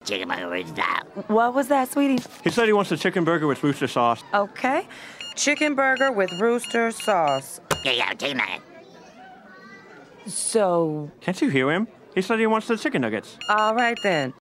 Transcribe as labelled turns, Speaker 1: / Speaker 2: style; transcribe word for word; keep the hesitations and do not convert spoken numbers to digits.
Speaker 1: Chicken burger with that.
Speaker 2: What was that, sweetie?
Speaker 3: He said he wants a chicken burger with rooster sauce.
Speaker 2: Okay. Chicken burger with rooster sauce.
Speaker 1: Yeah, yeah, chicken nugget.
Speaker 2: So,
Speaker 3: Can't you hear him? He said he wants the chicken nuggets.
Speaker 2: all right then.